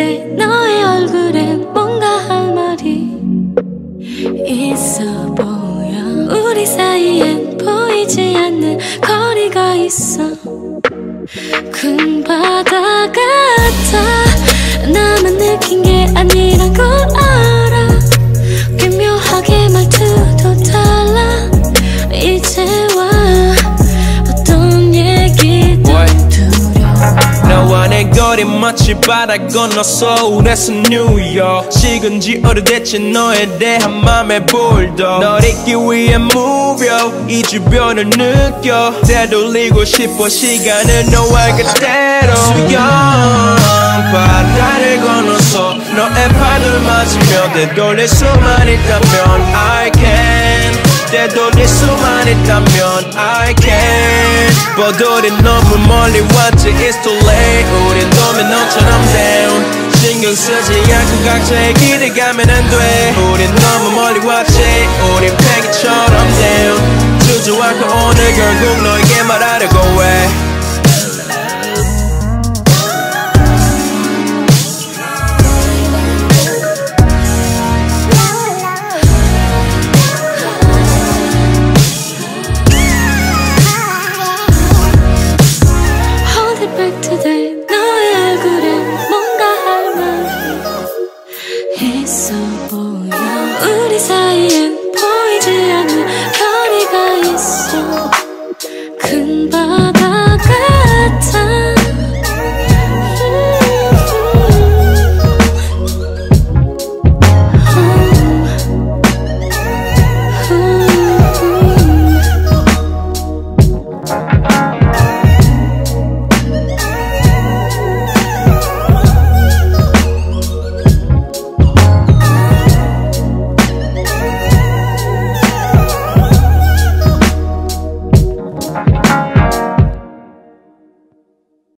근데 너의 얼굴에 뭔가 할 말이 있어 보여. 우리 사이엔 보이지 않는 거리가 있어. 큰 바다 같아. 나만 느낀 게 아니란 걸 알아. 기묘하게 말투도 달라. 이제와 어떤 얘기도 두려워. 너와 내 거리 마치 바다 건너 서울에서 뉴욕. 식은 지 오래됐지 너에 대한 맘의 불독. 널 잊기 위해 무려 이 주변을 느껴. 되돌리고 싶어 시간을 너와 그대로. 수영 바다를 건너서 너의 팔을 맞으며 되돌릴 수만 있다면 I can. 되돌릴 수만 있다면 I can. But 우린 너무 멀리 왔지 it's too late. 우린 도미노처럼 down. 신경 쓰지 않고 각자의 길을 가면 안 돼. 우린 너무 멀리 왔지 우린 팽이처럼 down. 주저앉고 오늘 결국 너에게 말하려고 해.